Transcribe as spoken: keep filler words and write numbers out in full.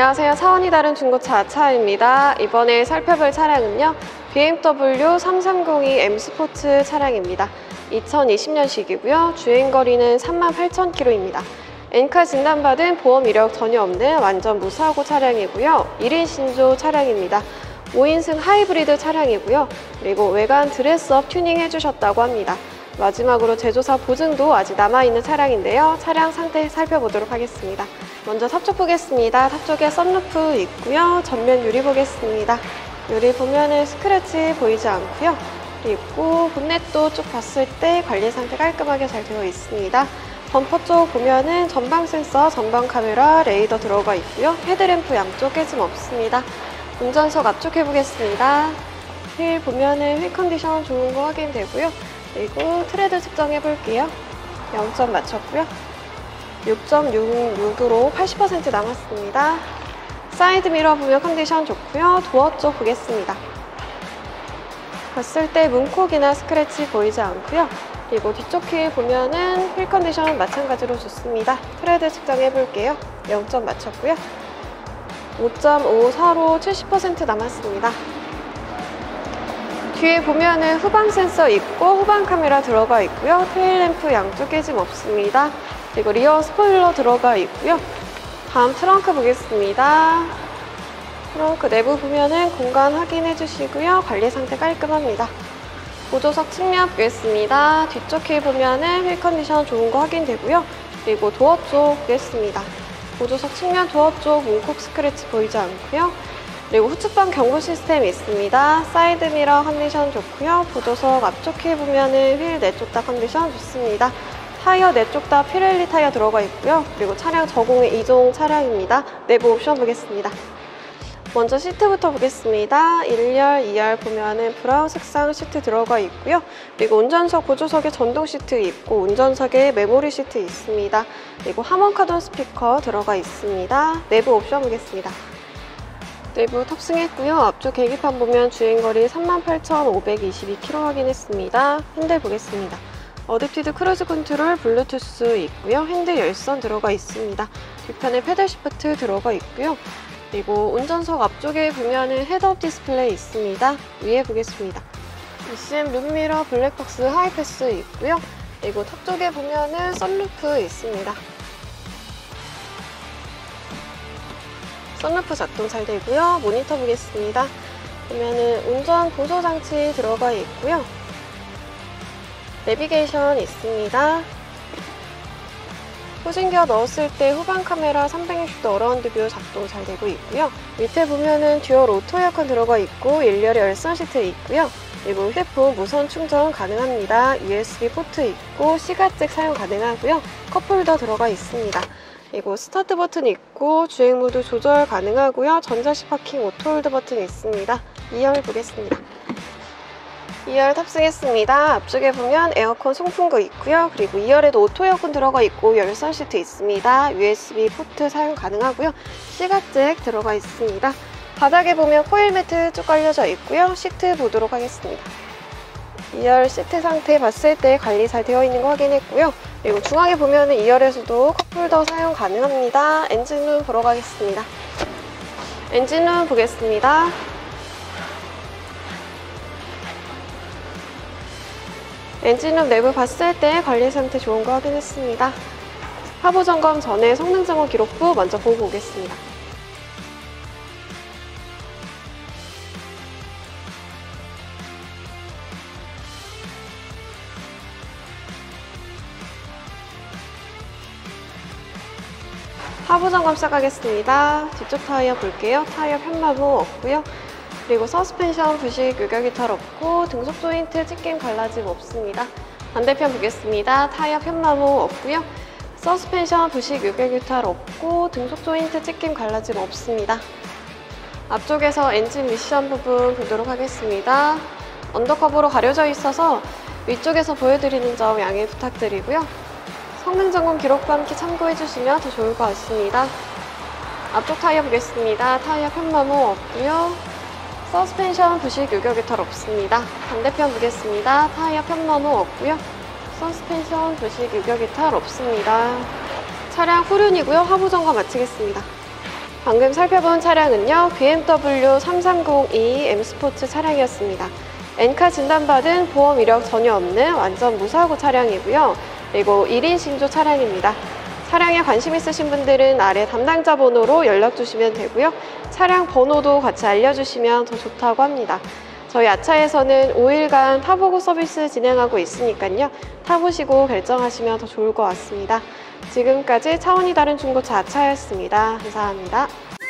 안녕하세요. 차원이 다른 중고차 차입니다. 이번에 살펴볼 차량은요, 비엠더블유 삼삼공이 엠 스포츠 차량입니다. 이천이십 년식이고요. 주행거리는 삼만 팔천 킬로미터입니다. 엔카 진단받은 보험 이력 전혀 없는 완전 무사고 차량이고요. 일 인 신조 차량입니다. 오 인승 하이브리드 차량이고요. 그리고 외관 드레스업 튜닝 해주셨다고 합니다. 마지막으로 제조사 보증도 아직 남아있는 차량인데요. 차량 상태 살펴보도록 하겠습니다. 먼저 탑쪽 보겠습니다. 탑쪽에 썬루프 있고요. 전면 유리 보겠습니다. 유리 보면은 스크래치 보이지 않고요. 그리고 본넷도 쭉 봤을 때 관리 상태 깔끔하게 잘 되어 있습니다. 범퍼 쪽 보면은 전방 센서, 전방 카메라, 레이더 들어가 있고요. 헤드램프 양쪽 깨짐 없습니다. 운전석 앞쪽 해보겠습니다. 휠 보면은 휠 컨디션 좋은 거 확인되고요. 그리고 트레드 측정해 볼게요. 영 점 맞췄고요. 육 점 육육으로 팔십 퍼센트 남았습니다. 사이드 미러 보면 컨디션 좋고요. 도어 쪽 보겠습니다. 봤을 때 문콕이나 스크래치 보이지 않고요. 그리고 뒤쪽 휠 보면은 휠 컨디션 마찬가지로 좋습니다. 트레드 측정해 볼게요. 영 점 맞췄고요. 오 점 오사로 칠십 퍼센트 남았습니다. 뒤에 보면은 후방 센서 있고 후방 카메라 들어가 있고요. 테일램프 양쪽 깨짐 없습니다. 그리고 리어 스포일러 들어가 있고요. 다음 트렁크 보겠습니다. 트렁크 내부 보면은 공간 확인해 주시고요. 관리 상태 깔끔합니다. 보조석 측면 보겠습니다. 뒤쪽 휠 보면은 휠 컨디션 좋은 거 확인되고요. 그리고 도어 쪽 보겠습니다. 보조석 측면 도어 쪽 문콕 스크래치 보이지 않고요. 그리고 후측방 경고 시스템 있습니다. 사이드 미러 컨디션 좋고요. 보조석 앞쪽 휠 보면은 휠 내쪽 다 컨디션 좋습니다. 타이어 내쪽 다 피렐리 타이어 들어가 있고요. 그리고 차량 저공의 이종 차량입니다. 내부 옵션 보겠습니다. 먼저 시트부터 보겠습니다. 일 열, 이 열 보면은 브라운 색상 시트 들어가 있고요. 그리고 운전석, 보조석에 전동 시트 있고 운전석에 메모리 시트 있습니다. 그리고 하먼 카돈 스피커 들어가 있습니다. 내부 옵션 보겠습니다. 내부 탑승했고요. 앞쪽 계기판 보면 주행거리 삼만 팔천오백이십이 킬로미터 확인했습니다. 핸들 보겠습니다. 어댑티드 크루즈 컨트롤 블루투스 있고요. 핸들 열선 들어가 있습니다. 뒤편에 패들 시프트 들어가 있고요. 그리고 운전석 앞쪽에 보면은 헤드업 디스플레이 있습니다. 위에 보겠습니다. 이씨엠 룸미러 블랙박스 하이패스 있고요. 그리고 탑 쪽에 보면은 썬루프 있습니다. 썬루프 작동 잘 되고요. 모니터 보겠습니다. 보면은 운전 보조 장치 들어가 있고요. 내비게이션 있습니다. 후진기어 넣었을 때 후방 카메라 삼백육십 도 어라운드 뷰 작동 잘 되고 있고요. 밑에 보면은 듀얼 오토 에어컨 들어가 있고 일렬에 열선 시트 있고요. 그리고 휴대폰 무선 충전 가능합니다. 유에스비 포트 있고 시가잭 사용 가능하고요. 컵홀더 들어가 있습니다. 그리고 스타트 버튼 있고 주행 모드 조절 가능하고요. 전자식 파킹 오토홀드 버튼 있습니다. 이 열 보겠습니다. 이 열 탑승했습니다. 앞쪽에 보면 에어컨 송풍구 있고요. 그리고 이 열에도 오토 에어컨 들어가 있고 열선 시트 있습니다. 유에스비 포트 사용 가능하고요. 시가잭 들어가 있습니다. 바닥에 보면 코일 매트 쭉 깔려져 있고요. 시트 보도록 하겠습니다. 이 열 시트 상태 봤을 때 관리 잘 되어 있는 거 확인했고요. 그리고 중앙에 보면은 이 열에서도 컵홀더 사용 가능합니다. 엔진룸 보러 가겠습니다. 엔진룸 보겠습니다. 엔진룸 내부 봤을 때 관리 상태 좋은 거 확인했습니다. 하부 점검 전에 성능 점검 기록부 먼저 보고 오겠습니다. 하부 점검 시작하겠습니다. 뒤쪽 타이어 볼게요. 타이어 편마모 없고요. 그리고 서스펜션 부식 유격 이탈 없고 등속 조인트 찢김 갈라짐 없습니다. 반대편 보겠습니다. 타이어 편마모 없고요. 서스펜션 부식 유격 이탈 없고 등속 조인트 찢김 갈라짐 없습니다. 앞쪽에서 엔진 미션 부분 보도록 하겠습니다. 언더커버로 가려져 있어서 위쪽에서 보여드리는 점 양해 부탁드리고요. 성능 점검 기록과 함께 참고해 주시면 더 좋을 것 같습니다. 앞쪽 타이어 보겠습니다. 타이어 편마모 없고요. 서스펜션 부식 유격 이탈 없습니다. 반대편 보겠습니다. 타이어 편마모 없고요. 서스펜션 부식 유격 이탈 없습니다. 차량 후륜이고요. 하부 점검 마치겠습니다. 방금 살펴본 차량은요, 비엠더블유 삼삼공이 M 스포츠 차량이었습니다. 엔카 진단받은 보험 이력 전혀 없는 완전 무사고 차량이고요. 그리고 일 인 신조 차량입니다. 차량에 관심 있으신 분들은 아래 담당자 번호로 연락 주시면 되고요. 차량 번호도 같이 알려주시면 더 좋다고 합니다. 저희 아차에서는 오 일간 타보고 서비스 진행하고 있으니까요. 타보시고 결정하시면 더 좋을 것 같습니다. 지금까지 차원이 다른 중고차 아차였습니다. 감사합니다.